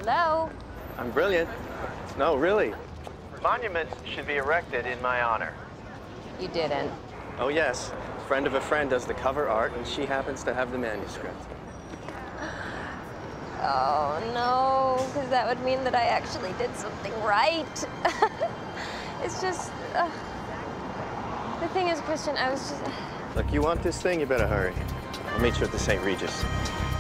Hello? I'm brilliant. No, really. Monuments should be erected in my honor. You didn't. Oh, yes. A friend of a friend does the cover art, and she happens to have the manuscript. Oh, no, because that would mean that I actually did something right. It's just... The thing is, Christian, I was just... Look, you want this thing, you better hurry. I'll meet you at the St. Regis.